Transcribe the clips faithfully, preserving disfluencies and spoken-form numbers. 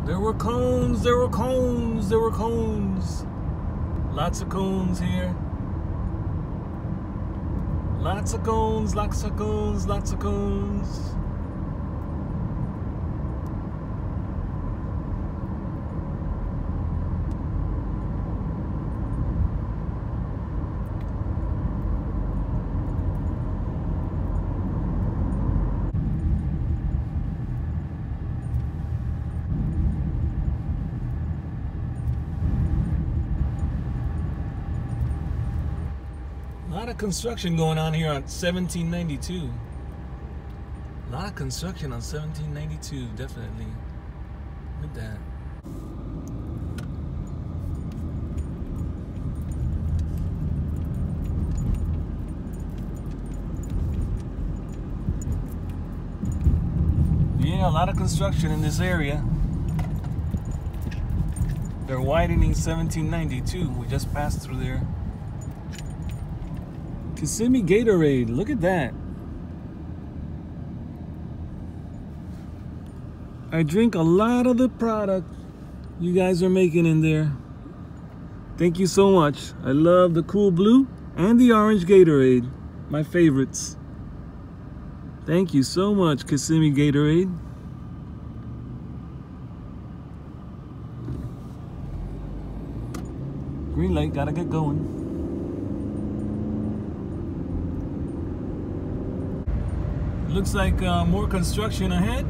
There were cones, there were cones, there were cones. Lots of cones here. Lots of cones, lots of cones, lots of cones. A lot of construction going on here on seventeen ninety-two. A lot of construction on seventeen ninety-two, definitely. Look at that. Yeah, a lot of construction in this area. They're widening seventeen ninety-two. We just passed through there. Kissimmee Gatorade, look at that. I drink a lot of the product you guys are making in there. Thank you so much. I love the cool blue and the orange Gatorade, my favorites. Thank you so much, Kissimmee Gatorade. Green light, gotta get going. Looks like uh, more construction ahead.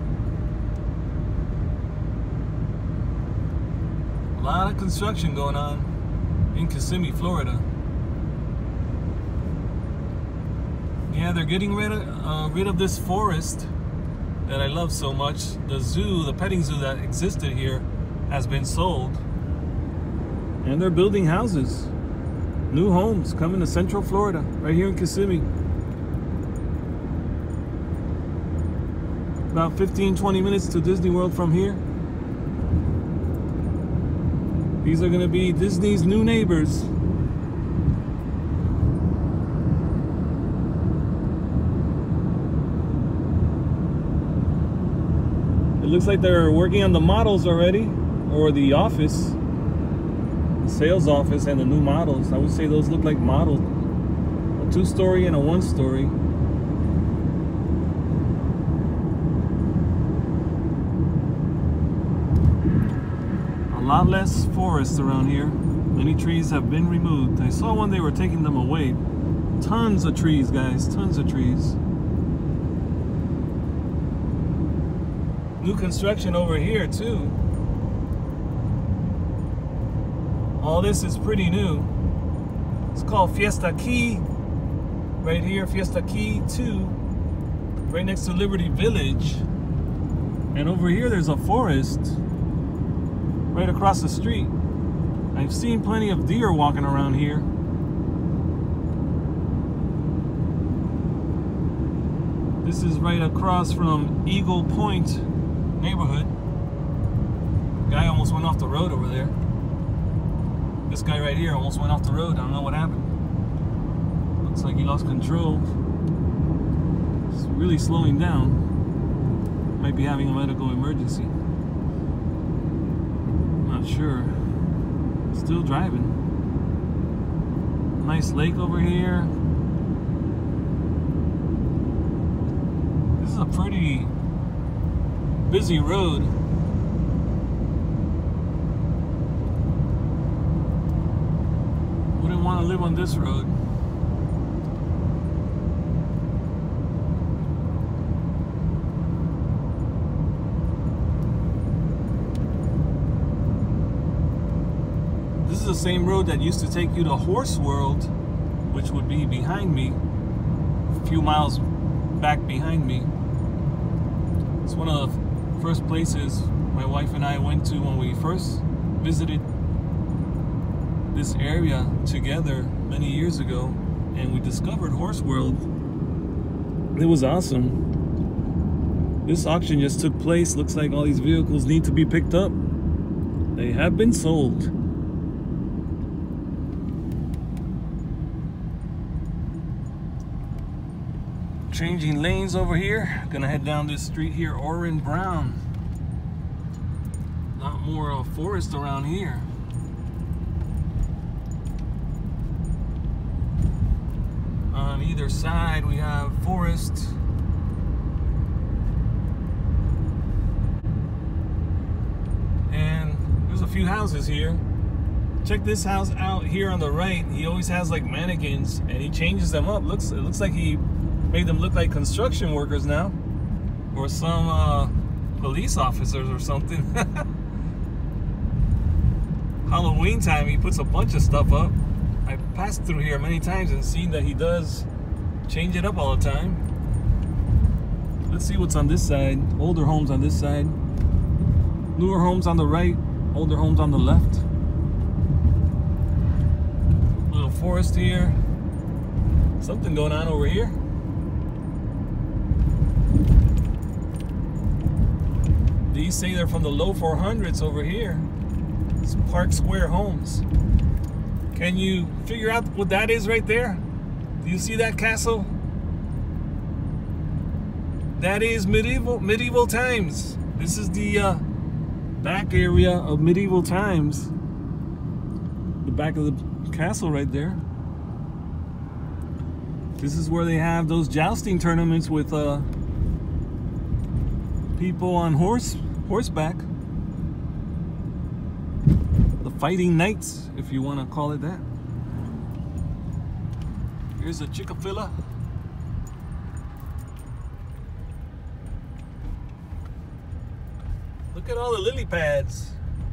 A lot of construction going on in Kissimmee, Florida. Yeah, they're getting rid of, uh, rid of this forest that I love so much. The zoo, the petting zoo that existed here has been sold. And they're building houses. New homes coming to Central Florida, right here in Kissimmee. About fifteen, twenty minutes to Disney World from here. These are gonna be Disney's new neighbors. It looks like they're working on the models already, or the office, the sales office and the new models. I would say those look like models. A two-story and a one-story. A lot less forest around here. Many trees have been removed. I saw when they were taking them away. Tons of trees, guys, tons of trees. New construction over here too. All this is pretty new. It's called Fiesta Key. Right here, Fiesta Key two. Right next to Liberty Village. And over here there's a forest. Right across the street. I've seen plenty of deer walking around here. This is right across from Eagle Point neighborhood. Guy almost went off the road over there. This guy right here almost went off the road. I don't know what happened. Looks like he lost control. It's really slowing down. Might be having a medical emergency. Not sure. Still driving. Nice lake over here. This is a pretty busy road. Wouldn't want to live on this road. This is the same road that used to take you to Horse World, which would be behind me, a few miles back behind me. It's one of the first places my wife and I went to when we first visited this area together many years ago, and we discovered Horse World. It was awesome. This auction just took place. Looks like all these vehicles need to be picked up. They have been sold. Changing lanes over here. Gonna head down this street here, Orrin Brown. more uh, forest around here. On either side we have forest. And there's a few houses here. Check this house out here on the right. He always has like mannequins and he changes them up. Looks it looks like he made them look like construction workers now, or some uh, police officers or something. Halloween time, he puts a bunch of stuff up. I passed through here many times and seen that he does change it up all the time. Let's see what's on this side. Older homes on this side, newer homes on the right, older homes on the left. Little forest here. Something going on over here. These say they're from the low four hundreds over here. It's Park Square Homes. Can you figure out what that is right there? Do you see that castle? That is medieval medieval times. This is the uh, back area of medieval times. The back of the castle right there. This is where they have those jousting tournaments with uh, people on horse horseback. The fighting knights, if you want to call it that. Here's a Chick-fil-A. Look at all the lily pads.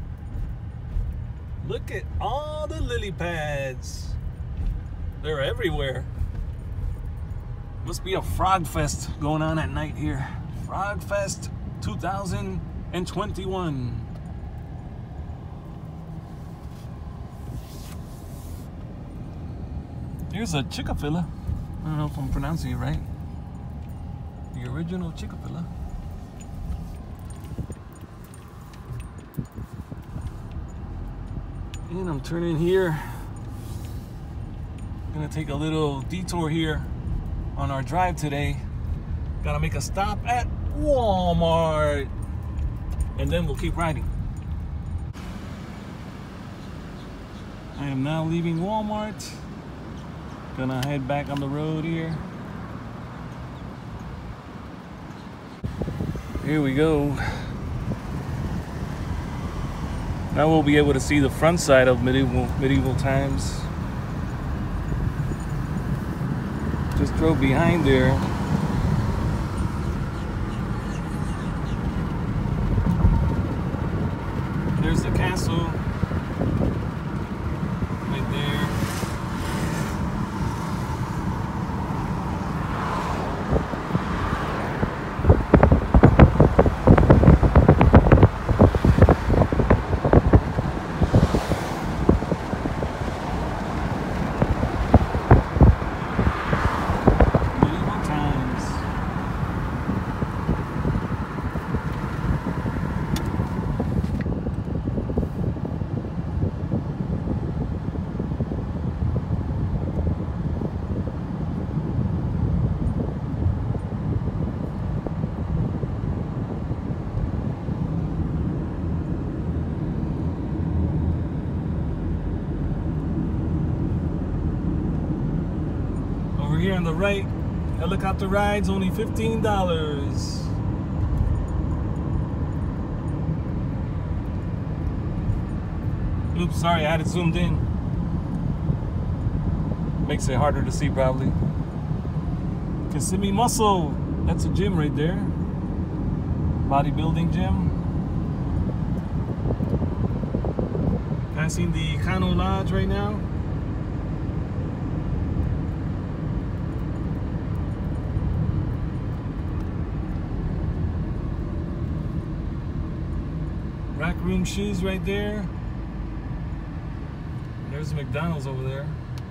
Look at all the lily pads. They're everywhere. Must be a Frog Fest going on at night here. Frog Fest two thousand twenty-one. Here's a Chick-fil-A. I don't know if I'm pronouncing it right. The original Chick-fil-A. And I'm turning here. Gonna take a little detour here on our drive today. Gotta make a stop at Walmart. And then we'll keep riding. I am now leaving Walmart. Gonna head back on the road here. Here we go. Now we'll be able to see the front side of medieval medieval times. Just drove behind there. There's the castle right there. Here on the right, helicopter rides only fifteen dollars. Oops, sorry, I had it zoomed in. Makes it harder to see probably. Kissimmee Muscle, that's a gym right there. Bodybuilding gym. Passing the Kano Lodge right now. Rack Room Shoes right there. There's McDonald's over there.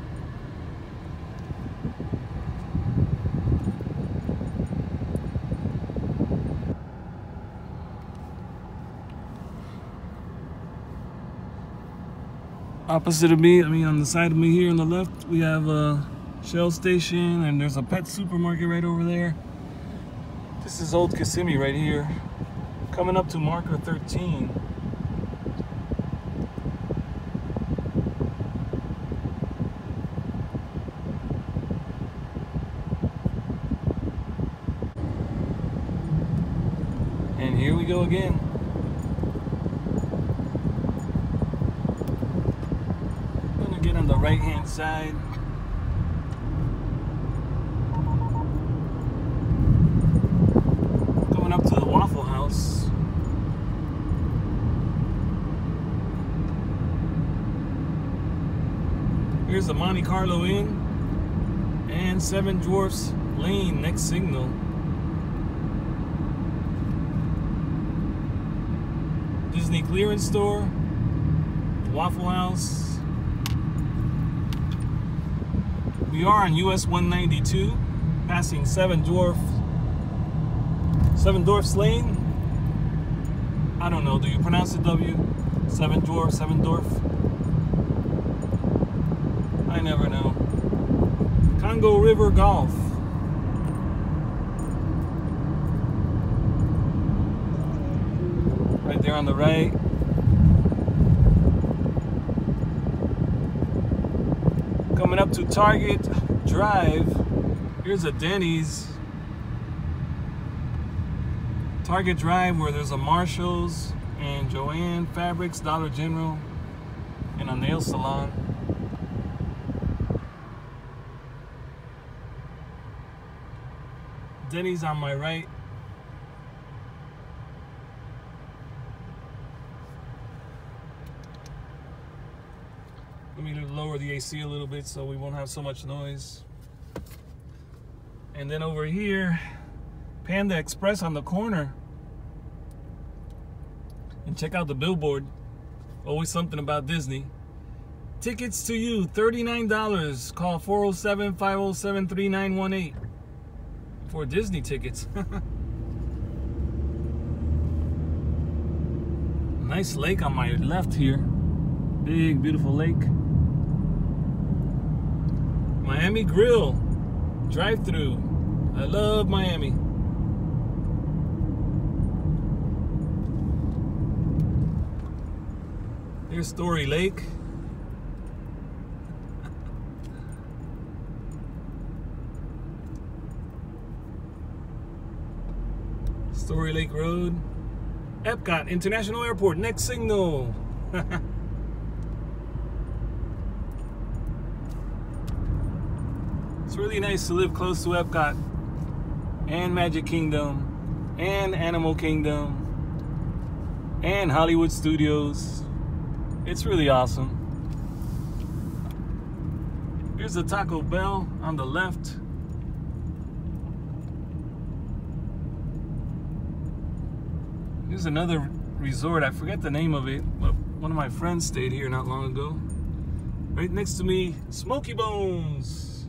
Opposite of me, I mean on the side of me here on the left, we have a Shell station and there's a pet supermarket right over there. This is Old Kissimmee right here. Coming up to marker thirteen. go again. I'm gonna get on the right hand side. Going up to the Waffle House. Here's the Monte Carlo Inn and Seven Dwarfs Lane, next signal. Disney clearance store, Waffle House. We are on U S one ninety-two, passing Seven Dwarf, Seven Dwarfs Lane. I don't know, do you pronounce the W? Seven Dwarf, Seven Dwarf? I never know. Congo River Golf. Right there on the right. Coming up to Target Drive. Here's a Denny's. Target Drive, where there's a Marshalls and Joann Fabrics, Dollar General, and a nail salon. Denny's on my right. Let me lower the A C a little bit so we won't have so much noise. And then over here, Panda Express on the corner. And check out the billboard. Always something about Disney. Tickets to you, thirty-nine dollars. Call four oh seven, five oh seven, three nine one eight. For Disney tickets. Nice lake on my left here. Big, beautiful lake. Miami Grill drive-through. I love Miami. Here's Story Lake. Story Lake Road. Epcot International Airport, next signal. It's really nice to live close to Epcot and Magic Kingdom and Animal Kingdom and Hollywood Studios. It's really awesome. Here's the Taco Bell on the left. Here's another resort. I forget the name of it, but one of my friends stayed here not long ago. Right next to me, Smoky Bones.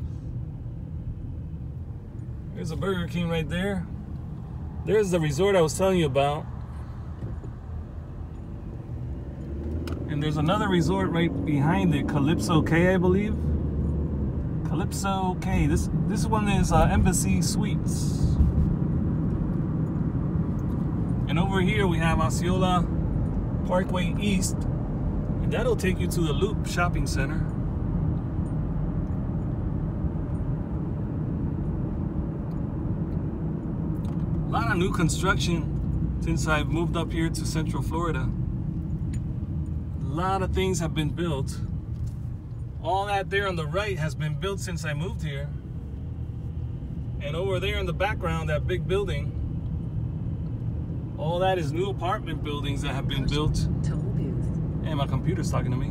There's a Burger King right there. There's the resort I was telling you about. And there's another resort right behind it, Calypso Cay, I believe. Calypso Cay. This this one is uh, Embassy Suites. And over here we have Osceola Parkway East, and that'll take you to the Loop Shopping Center. A lot of new construction since I've moved up here to Central Florida. A lot of things have been built. All that there on the right has been built since I moved here. And over there in the background, that big building, all that is new apartment buildings that have been built. And my computer's talking to me.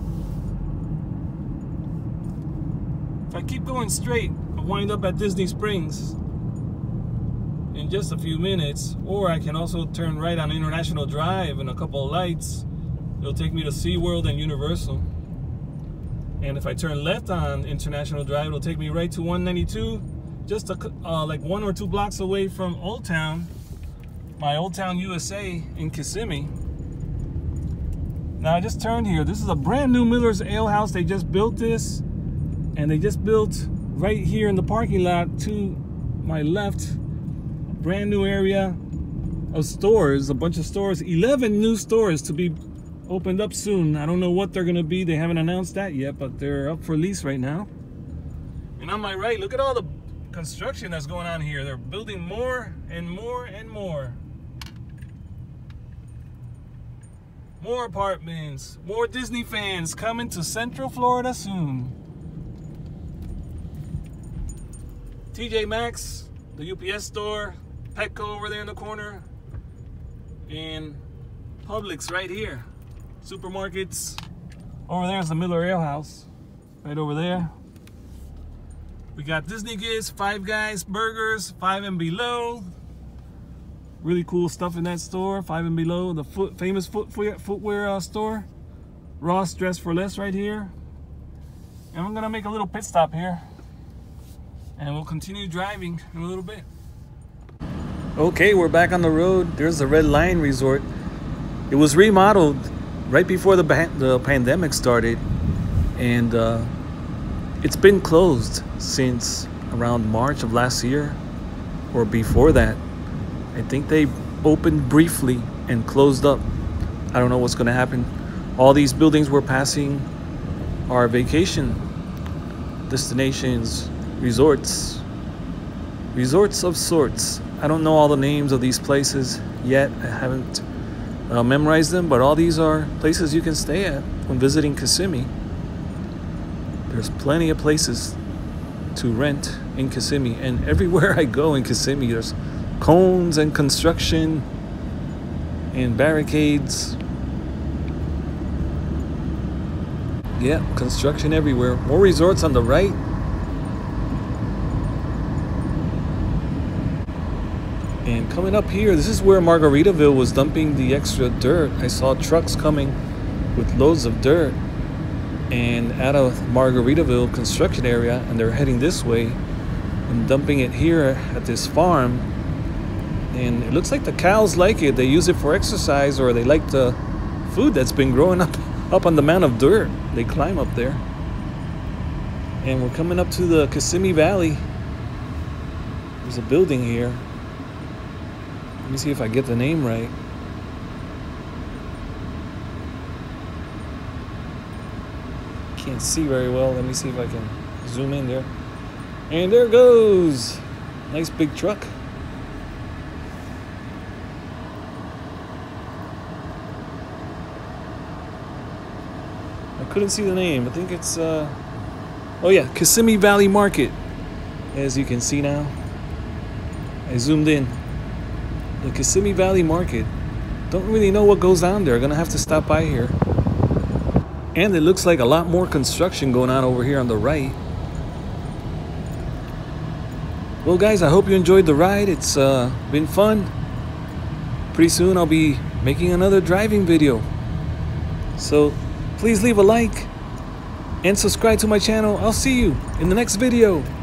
If I keep going straight, I'll wind up at Disney Springs in just a few minutes. Or I can also turn right on International Drive and a couple of lights. It'll take me to SeaWorld and Universal. And if I turn left on International Drive, it'll take me right to one ninety-two, just a, uh, like one or two blocks away from Old Town, my Old Town U S A in Kissimmee. Now I just turned here. This is a brand new Miller's Ale House. They just built this, and they just built right here in the parking lot to my left, a brand new area of stores, a bunch of stores, eleven new stores to be opened up soon. I don't know what they're gonna be. They haven't announced that yet, but they're up for lease right now. And on my right, look at all the construction that's going on here. They're building more and more and more. More apartments, more Disney fans coming to Central Florida soon. T J Maxx, the U P S store, Petco over there in the corner, and Publix right here. Supermarkets. Over there is the Miller Ale House, right over there. We got Disney Gifts, Five Guys Burgers, Five and Below. Really cool stuff in that store. Five and Below, the foot, famous footwear, footwear uh, store. Ross Dress for Less right here. And I'm gonna make a little pit stop here, and we'll continue driving in a little bit. Okay, we're back on the road. There's the Red Lion Resort. It was remodeled right before the, the pandemic started, and uh, it's been closed since around March of last year, or before that. I think they opened briefly and closed up. I don't know what's gonna happen. All these buildings we're passing are vacation destinations, resorts, resorts of sorts. I don't know all the names of these places yet. I haven't uh, memorized them, but all these are places you can stay at when visiting Kissimmee. There's plenty of places to rent in Kissimmee, and everywhere I go in Kissimmee, there's cones and construction and barricades. Yeah, construction everywhere. More resorts on the right. And coming up here, this is where Margaritaville was dumping the extra dirt. I saw trucks coming with loads of dirt and out of Margaritaville construction area, and they're heading this way and dumping it here at this farm. And it looks like the cows like it. They use it for exercise, or they like the food that's been growing up up on the mound of dirt. They climb up there. And we're coming up to the Kissimmee Valley. There's a building here. Let me see if I get the name right. Can't see very well. Let me see if I can zoom in there. And there it goes. Nice big truck. I couldn't see the name. I think it's, uh, oh yeah, Kissimmee Valley Market. As you can see now, I zoomed in. The Kissimmee Valley Market. Don't really know what goes on there. Gonna have to stop by here. And it looks like a lot more construction going on over here on the right. Well guys, I hope you enjoyed the ride. It's uh, been fun. Pretty soon I'll be making another driving video. So please leave a like and subscribe to my channel. I'll see you in the next video.